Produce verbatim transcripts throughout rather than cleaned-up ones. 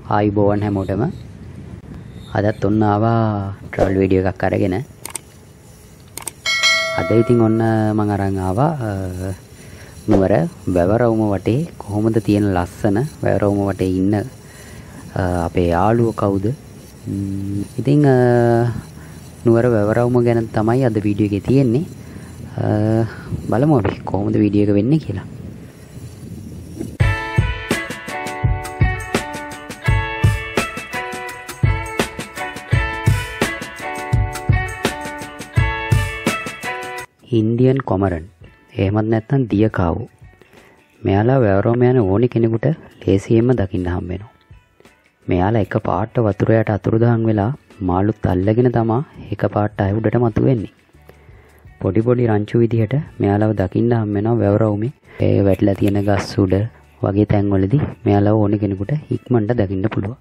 ආයිබෝවන් හැමෝටම අදත් ඔන්න ආවා ට්‍රැවල් වීඩියෝ එකක් අරගෙන. අද ඉතින් ඔන්න මම අරන් ආවා නුවර වැවරවුම වටේ කොහොමද තියෙන ලස්සන වැවරවුම වටේ ඉන්න අපේ යාළුවෝ කවුද? ඉතින් නුවර වැවරවුම ගැන තමයි අද වීඩියෝ එකේ තියෙන්නේ. බලමු අපි කොහොමද වීඩියෝ එක වෙන්නේ කියලා. ඉන්දියන් කොමරන් එහෙමත් නැත්නම් දියකාවු. මෙයාලා වැවරවුම යන ඕනි කෙනෙකුට ලේසියෙන්ම දකින්න හම්බ වෙනවා. මෙයාලා එක පාට වතුර යට අතුරුදහන් වෙලා මාළුත් අල්ලගෙන තමයි එක පාට අය උඩට මතුවෙන්නේ. පොඩි පොඩි රංචු විදිහට මෙයාලව දකින්න හම්බ වෙනවා වැවරවුමේ. ඒ වැටලා තියෙන ගස් උඩ වගේ තැන්වලදී මෙයාලව ඕනි කෙනෙකුට ඉක්මනට දකින්න පුළුවන්.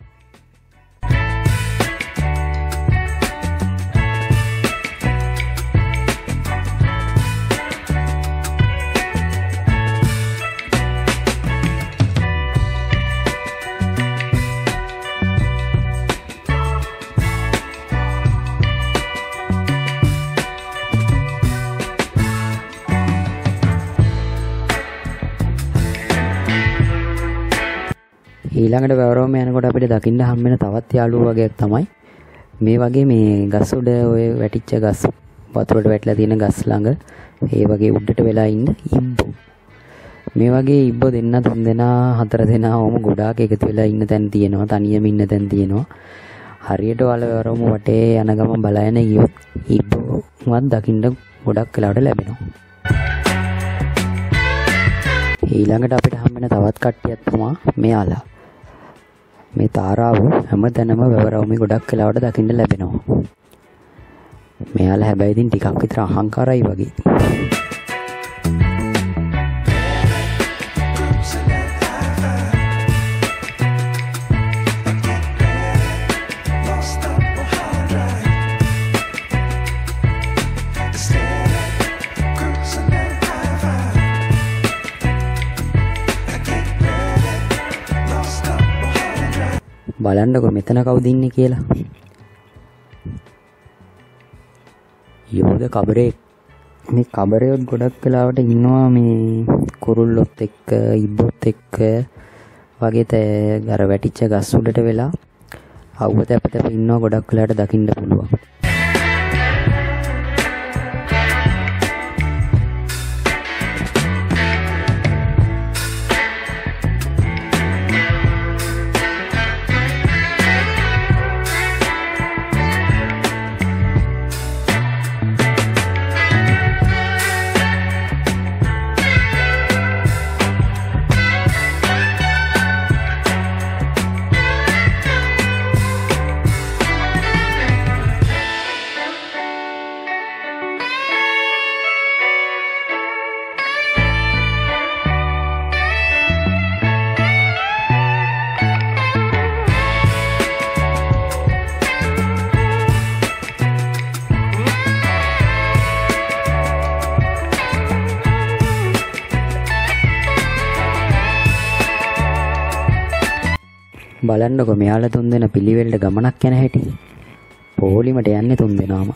ඊළඟට වැවරවුම යනකොට අපිට දකින්න හම්බ වෙන තවත් යාළුවෝ වගේක් තමයි මේ වගේ මේ ගස් උඩ ඔය වැටිච්ච ගස් වතුරට වැටලා තියෙන ගස් ළඟ ඒ වගේ උඩට වෙලා ඉන්න ඉබ්බෝ. මේ වගේ ඉබ්බෝ දෙන්න තුන් දෙනා හතර දෙනා වොම ගොඩාක් එකතු වෙලා ඉන්න තැන් තියෙනවා. තනියම ඉන්න තැන් තියෙනවා. හරියට වල වැවරවුම වටේ යන ගමන් බලාගෙන ගියොත් ඉබ්බෝවත් දකින්න ගොඩක් වෙලාවට ලැබෙනවා. ඊළඟට අපිට හම්බ වෙන තවත් කට්ටියක් තමයි මෙයාලා. මේ තාරාව හැමතැනම වැවරවුමේ ගොඩක් වෙලාවට දකින්න ලැබෙනවා. මෙයාලා හැබැයි ඉතින් ටිකක් විතර අහංකාරයි වගේ. බලන්නකො මෙතන කවුද ඉන්නේ කියලා. යෝධ කබරේ. මේ කබරේත් ගොඩක් වෙලාවට ඉන්නවා මේ කුරුල්ලොත් එක්ක ඉබ්බොත් එක්ක වගේ තේ අර වැටිච්ච ගස් උඩට වෙලා අවුව තැප තැප ඉන්නවා. ගොඩක් වෙලාවට දකින්න පුළුවන්. බලන්නකො මෙයාලා තුන් දෙනා පිළිවෙලට ගමනක් යන හැටි. පොලිමට යන්නේ තුන් දෙනාම.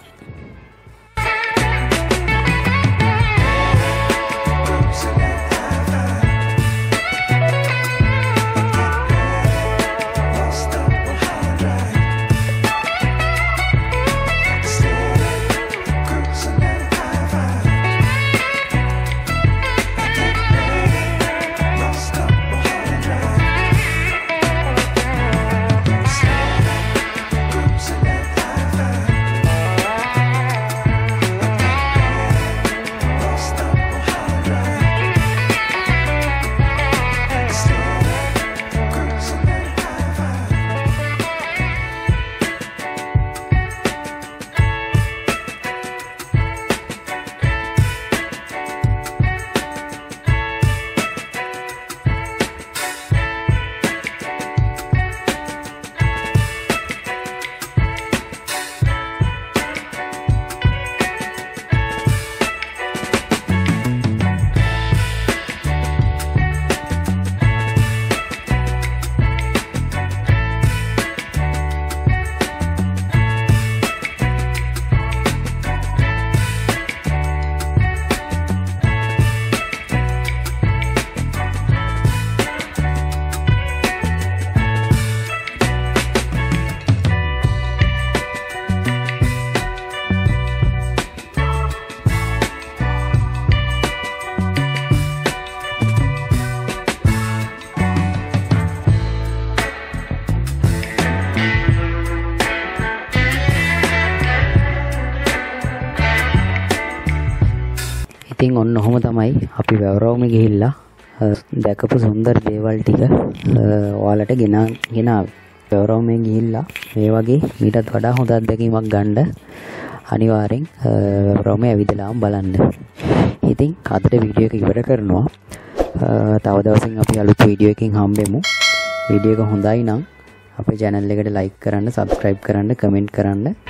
ඉතින් ඔන්න ඔහොම තමයි අපි වැවරවුමේ ගිහිල්ලා දැකපු සුන්දර දේවල් ටික ඔයාලට ගෙන ගෙනාවේ. වැවරවුමේ ගිහිල්ලා මේ වගේ මීටත් වඩා හොඳ අත්දැකීමක් ගන්න අනිවාර්යෙන් වැවරවුමේ ඇවිදලාම බලන්න. ඉතින් අදට වීඩියෝ එක ඉවර කරනවා. තව දවසින් අපි අලුත් වීඩියෝ එකකින් හම්බෙමු. වීඩියෝ එක හොඳයි නම් අපේ channel එකට like කරන්න, subscribe කරන්න, comment කරන්න.